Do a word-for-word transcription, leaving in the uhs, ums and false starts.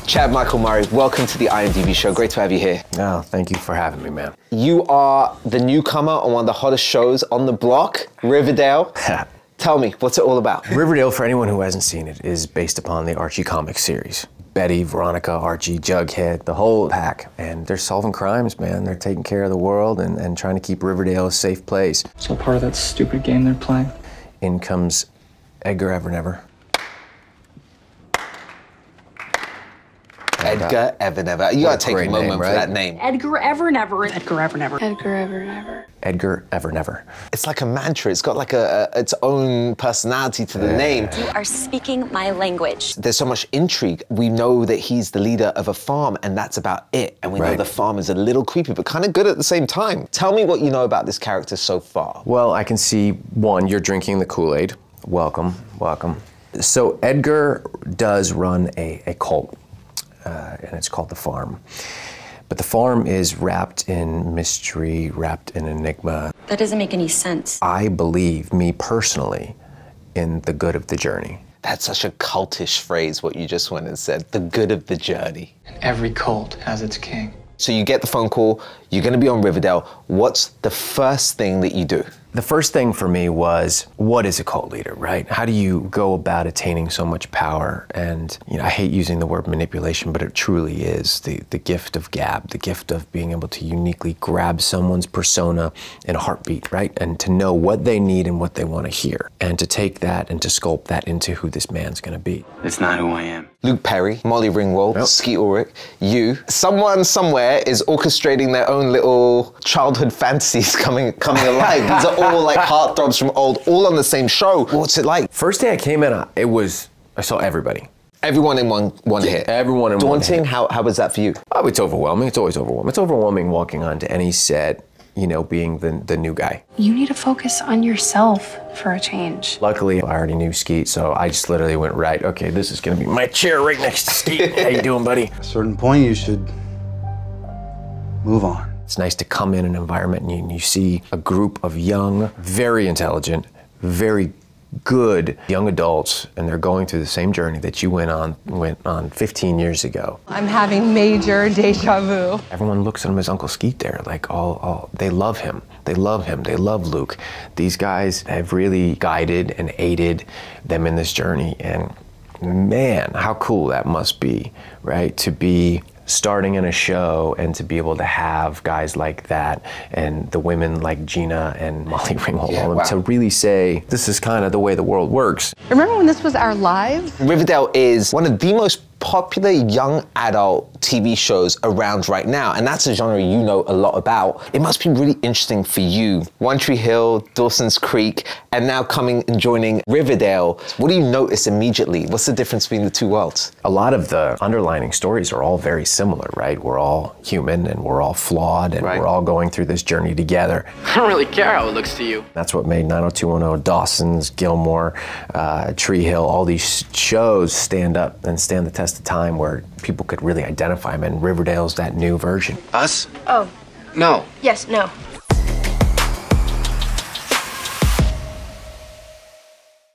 Chad Michael Murray, welcome to the I M D B show. Great to have you here. Oh, thank you for having me, man. You are the newcomer on one of the hottest shows on the block, Riverdale. Tell me, what's it all about? Riverdale, for anyone who hasn't seen it, is based upon the Archie comic series. Betty, Veronica, Archie, Jughead, the whole pack. And they're solving crimes, man. They're taking care of the world and, and trying to keep Riverdale a safe place. So part of that stupid game they're playing? In comes Edgar Evernever. Edgar Evernever. You gotta take a moment name, right? for that name. Edgar Evernever. Edgar Evernever. Edgar Evernever. Edgar Evernever. It's like a mantra. It's got like a, a its own personality to the Yeah. name. You are speaking my language. There's so much intrigue. We know that he's the leader of a farm, and that's about it. And we know Right. the farm is a little creepy, but kind of good at the same time. Tell me what you know about this character so far. Well, I can see, one, you're drinking the Kool-Aid. Welcome, welcome. So Edgar does run a, a cult, uh, and it's called The Farm. But the farm is wrapped in mystery, wrapped in enigma. That doesn't make any sense. I believe, me personally, in the good of the journey. That's such a cultish phrase, what you just went and said. The good of the journey. Every cult has its king. So you get the phone call, you're gonna be on Riverdale. What's the first thing that you do? The first thing for me was, what is a cult leader, right? How do you go about attaining so much power? And, you know, I hate using the word manipulation, but it truly is the, the gift of gab, the gift of being able to uniquely grab someone's persona in a heartbeat, right? And to know what they need and what they want to hear. And to take that and to sculpt that into who this man's gonna be. It's not who I am. Luke Perry, Molly Ringwald, Yep. Skeet Ulrich, you. Someone somewhere is orchestrating their own little childhood fantasies coming coming alive. These are all like heartthrobs from old, all on the same show. What's it like? First day I came in, I- it was, I saw everybody. Everyone in one one hit. Everyone in one Daunting? hit. How, how was that for you? Oh, it's overwhelming. It's always overwhelming. It's overwhelming walking onto any set, you know, being the, the new guy. You need to focus on yourself for a change. Luckily, I already knew Skeet, so I just literally went, right, okay, this is gonna be my chair right next to Skeet. How you doing, buddy? At a certain point, you should move on. It's nice to come in an environment and you, and you see a group of young, very intelligent, very good young adults, and they're going through the same journey that you went on went on fifteen years ago. I'm having major deja vu. Everyone looks at him as Uncle Skeet there, like all, all, they love him. They love him, they love Luke. These guys have really guided and aided them in this journey, and man, how cool that must be, right? To be starting in a show and to be able to have guys like that and the women like Gina and Molly Ringwald, Yeah, all of them, wow. to really say, this is kind of the way the world works. Remember when this was our lives? Riverdale is one of the most popular young adult T V shows around right now, and that's a genre you know a lot about. It must be really interesting for you. One Tree Hill, Dawson's Creek, and now coming and joining Riverdale. What do you notice immediately? What's the difference between the two worlds? A lot of the underlining stories are all very similar, right? We're all human and we're all flawed and Right. we're all going through this journey together. I don't really care how it looks to you. That's what made nine oh two one oh, Dawson's, Gilmore, uh, Tree Hill, all these shows stand up and stand the test of time where people could really identify them, and Riverdale's that new version. Us? Oh, No. yes, no.